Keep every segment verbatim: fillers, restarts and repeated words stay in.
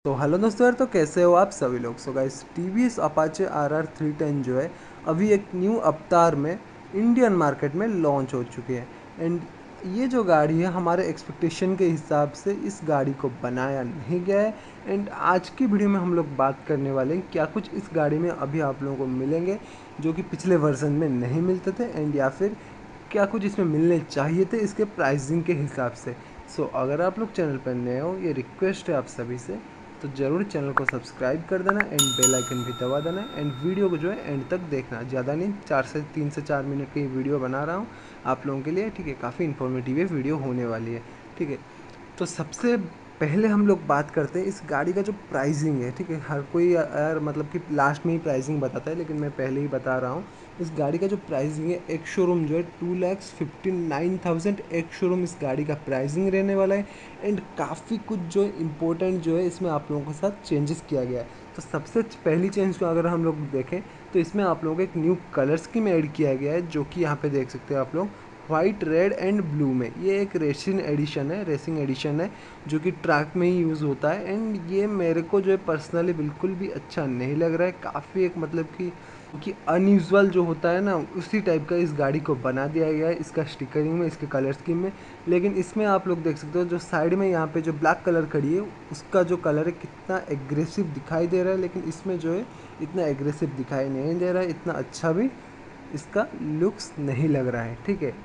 तो हेलो दोस्तों यार, तो कैसे हो आप सभी लोग। So guys, T V S Apache R R three ten जो है अभी एक न्यू अवतार में इंडियन मार्केट में लॉन्च हो चुकी है। एंड ये जो गाड़ी है हमारे एक्सपेक्टेशन के हिसाब से इस गाड़ी को बनाया नहीं गया है। एंड आज की वीडियो में हम लोग बात करने वाले हैं क्या कुछ इस गाड़ी में अभी आप लोगों को मिलेंगे जो कि पिछले वर्जन में नहीं मिलते थे, एंड या फिर क्या कुछ इसमें मिलने चाहिए थे इसके प्राइसिंग के हिसाब से। सो so, अगर आप लोग चैनल पर नए हो, ये रिक्वेस्ट है आप सभी से, तो ज़रूर चैनल को सब्सक्राइब कर देना एंड बेल आइकन भी दबा देना। एंड वीडियो को जो है एंड तक देखना, ज़्यादा नहीं, चार से तीन से चार मिनट की वीडियो बना रहा हूँ आप लोगों के लिए, ठीक है। काफ़ी इन्फॉर्मेटिव ये वीडियो होने वाली है, ठीक है। तो सबसे पहले हम लोग बात करते हैं इस गाड़ी का जो प्राइसिंग है, ठीक है। हर कोई यार मतलब कि लास्ट में ही प्राइसिंग बताता है, लेकिन मैं पहले ही बता रहा हूँ। इस गाड़ी का जो प्राइसिंग है, एक शोरूम जो है two lakhs fifty nine thousand एक शोरूम इस गाड़ी का प्राइसिंग रहने वाला है। एंड काफ़ी कुछ जो इम्पोर्टेंट जो है इसमें आप लोगों के साथ चेंजेस किया गया है। तो सबसे पहली चेंज को अगर हम लोग देखें तो इसमें आप लोगों को एक न्यू कलर स्कीम ऐड किया गया है, जो कि यहाँ पे देख सकते हो आप लोग, वाइट, रेड एंड ब्लू में। ये एक रेसिंग एडिशन है रेसिंग एडिशन है जो कि ट्रैक में ही यूज़ होता है। एंड ये मेरे को जो है पर्सनली बिल्कुल भी अच्छा नहीं लग रहा है। काफ़ी एक मतलब कि कि अनयूजुअल जो होता है ना, उसी टाइप का इस गाड़ी को बना दिया गया है इसका स्टिकरिंग में, इसके कलर स्कीम में। लेकिन इसमें आप लोग देख सकते हो जो साइड में यहाँ पे जो ब्लैक कलर खड़ी है उसका जो कलर है कितना एग्रेसिव दिखाई दे रहा है, लेकिन इसमें जो है इतना एग्रेसिव दिखाई नहीं दे रहा है, इतना अच्छा भी इसका लुक्स नहीं लग रहा है, ठीक है।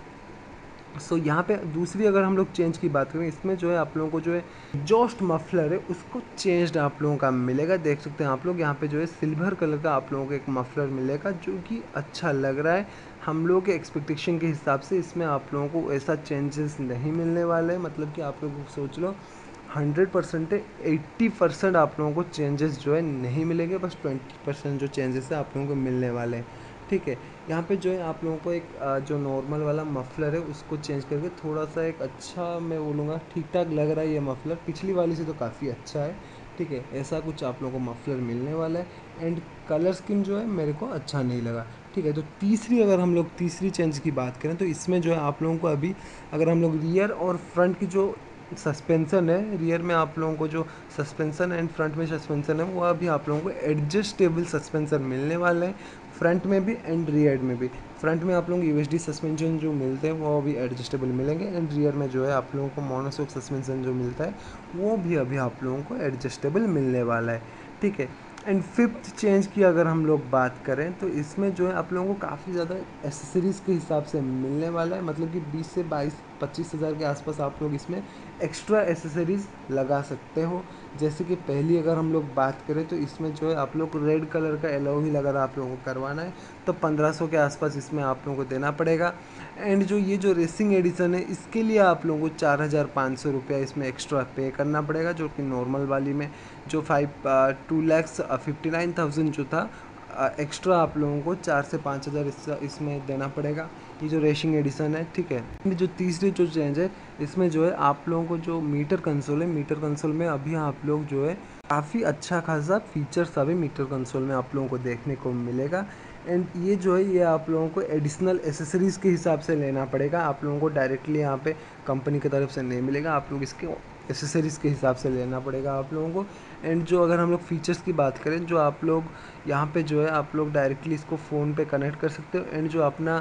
सो यहाँ पे दूसरी अगर हम लोग चेंज की बात करें, इसमें जो है आप लोगों को जो है एग्जॉस्ट मफलर है उसको चेंज्ड आप लोगों का मिलेगा। देख सकते हैं आप लोग यहाँ पे जो है सिल्वर कलर का आप लोगों को एक मफलर मिलेगा जो कि अच्छा लग रहा है। हम लोग के एक्सपेक्टेशन के हिसाब से इसमें आप लोगों को ऐसा चेंजेस नहीं मिलने वाले हैं, मतलब कि आप लोग सोच लो हंड्रेड परसेंट एट्टी परसेंट आप लोगों को चेंजेस जो है नहीं मिलेंगे, बस ट्वेंटी परसेंट जो चेंजेस है आप लोगों को मिलने वाले हैं, ठीक है। यहाँ पे जो है आप लोगों को एक अ, जो नॉर्मल वाला मफलर है उसको चेंज करके थोड़ा सा एक अच्छा, मैं बोलूँगा ठीक ठाक लग रहा है ये मफलर, पिछली वाली से तो काफ़ी अच्छा है, ठीक है। ऐसा कुछ आप लोगों को मफलर मिलने वाला है। एंड कलर स्कीम जो है मेरे को अच्छा नहीं लगा, ठीक है। तो तीसरी अगर हम लोग तीसरी चेंज की बात करें तो इसमें जो है आप लोगों को अभी अगर हम लोग रियर और फ्रंट की जो सस्पेंसन है, रियर में आप लोगों को जो सस्पेंसन एंड फ्रंट में सस्पेंसन है वो अभी आप लोगों को एडजस्टेबल सस्पेंसन मिलने वाला है, फ्रंट में भी एंड रियर में भी। फ्रंट में आप लोगों को यूएसडी सस्पेंशन जो मिलते हैं वो अभी एडजस्टेबल मिलेंगे, एंड रियर में जो है आप लोगों को मोनोशॉक सस्पेंशन जो मिलता है वो भी अभी आप लोगों को एडजस्टेबल मिलने वाला है, ठीक है। एंड फिफ्थ चेंज की अगर हम लोग बात करें तो इसमें जो है आप लोगों को काफ़ी ज़्यादा एसेसरीज़ के हिसाब से मिलने वाला है, मतलब कि बीस से बाईस पच्चीस हज़ार के आसपास आप लोग इसमें एक्स्ट्रा एसेसरीज़ लगा सकते हो। जैसे कि पहली अगर हम लोग बात करें तो इसमें जो है आप लोग को रेड कलर का एलो ही अगर आप लोगों को करवाना है तो पंद्रह सौ के आसपास इसमें आप लोगों को देना पड़ेगा। एंड जो ये जो रेसिंग एडिशन है इसके लिए आप लोगों को चार हज़ार पाँच सौ रुपया इसमें एक्स्ट्रा पे करना पड़ेगा, जो कि नॉर्मल वाली में जो five two lakhs fifty nine thousand जो था एक्स्ट्रा आप लोगों को चार से पाँच हज़ार इस, इसमें देना पड़ेगा, ये जो रेसिंग एडिशन है, ठीक है। जो तीसरी जो चेंज है इसमें जो है आप लोगों को जो मीटर कंसोल है, मीटर कंसोल में अभी आप लोग जो है काफ़ी अच्छा खासा फीचर्स अभी मीटर कंसोल में आप लोगों को देखने को मिलेगा। एंड ये जो है ये आप लोगों को एडिशनल एसेसरीज़ के हिसाब से लेना पड़ेगा, आप लोगों को डायरेक्टली यहाँ पे कंपनी की तरफ से नहीं मिलेगा, आप लोग इसके एसेसरीज़ के हिसाब से लेना पड़ेगा आप लोगों को। एंड जो अगर हम लोग फीचर्स की बात करें, जो आप लोग यहाँ पे जो है आप लोग डायरेक्टली इसको फ़ोन पे कनेक्ट कर सकते हो, एंड जो अपना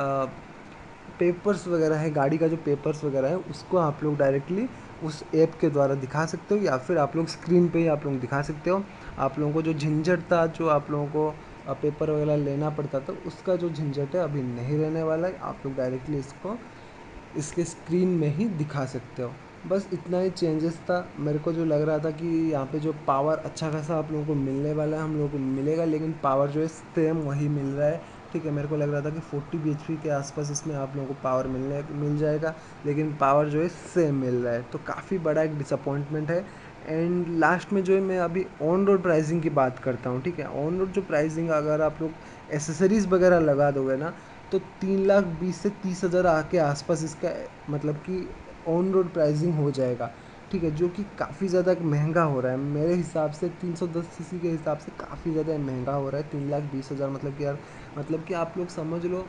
पेपर्स वगैरह है, गाड़ी का जो पेपर्स वगैरह है उसको आप लोग डायरेक्टली उस ऐप के द्वारा दिखा सकते हो, या फिर आप लोग स्क्रीन पे ही आप लोग दिखा सकते हो। आप लोगों को जो झंझट था, जो आप लोगों को अ, पेपर वगैरह लेना पड़ता था, उसका जो झंझट है अभी नहीं रहने वाला है, आप लोग डायरेक्टली इसको इसके स्क्रीन में ही दिखा सकते हो। बस इतना ही चेंजेस था। मेरे को जो लग रहा था कि यहाँ पे जो पावर अच्छा खासा आप लोगों को मिलने वाला है, हम लोगों को मिलेगा, लेकिन पावर जो है सेम वही मिल रहा है, ठीक है। मेरे को लग रहा था कि फोर्टी बी एच पी के आसपास इसमें आप लोगों को पावर मिलने मिल जाएगा, लेकिन पावर जो है सेम मिल रहा है, तो काफ़ी बड़ा एक डिसअपॉइंटमेंट है। एंड लास्ट में जो है मैं अभी ऑन रोड प्राइसिंग की बात करता हूँ, ठीक है। ऑन रोड जो प्राइसिंग अगर आप लोग एसेसरीज़ वगैरह लगा दोगे ना, तो तीन लाख बीस से तीस हज़ार आके आसपास इसका मतलब कि ऑन रोड प्राइसिंग हो जाएगा, ठीक है। जो कि काफ़ी ज़्यादा महंगा हो रहा है मेरे हिसाब से, तीन सौ दस सीसी के हिसाब से काफ़ी ज़्यादा महंगा हो रहा है तीन लाख बीस हज़ार, मतलब कि यार, मतलब कि आप लोग समझ लो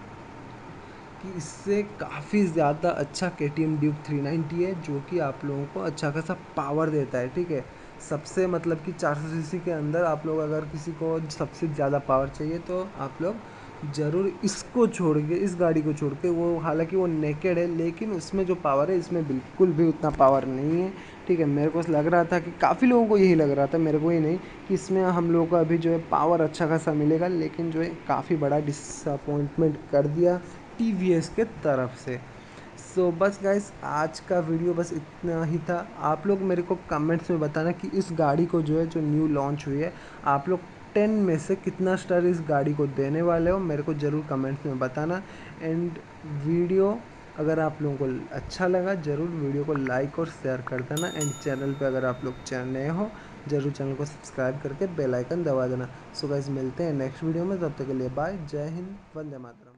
कि इससे काफ़ी ज़्यादा अच्छा K T M Duke three ninety है, जो कि आप लोगों को अच्छा खासा पावर देता है, ठीक है। सबसे मतलब कि चार सौ सीसी के अंदर आप लोग अगर किसी को सबसे ज़्यादा पावर चाहिए तो आप लोग ज़रूर इसको छोड़ के, इस गाड़ी को छोड़ के, वो हालांकि वो नेकेड है लेकिन उसमें जो पावर है इसमें बिल्कुल भी उतना पावर नहीं है। ठीक है, मेरे को लग रहा था कि काफ़ी लोगों को यही लग रहा था, मेरे को ही नहीं, कि इसमें हम लोगों को अभी जो है पावर अच्छा खासा मिलेगा, लेकिन जो है काफ़ी बड़ा डिसअपॉइंटमेंट कर दिया टी वी एस के तरफ से। सो so, बस गाइस आज का वीडियो बस इतना ही था। आप लोग मेरे को कमेंट्स में बताना कि इस गाड़ी को जो है, जो न्यू लॉन्च हुई है, आप लोग टेन में से कितना स्टार इस गाड़ी को देने वाले हो, मेरे को ज़रूर कमेंट्स में बताना। एंड वीडियो अगर आप लोगों को अच्छा लगा ज़रूर वीडियो को लाइक और शेयर कर देना। एंड चैनल पे अगर आप लोग चैनल नए हो ज़रूर चैनल को सब्सक्राइब करके बेल आइकन दबा देना। सो गाइस मिलते हैं नेक्स्ट वीडियो में, तब तक के लिए बाय, जय हिंद, वंदे मातरम।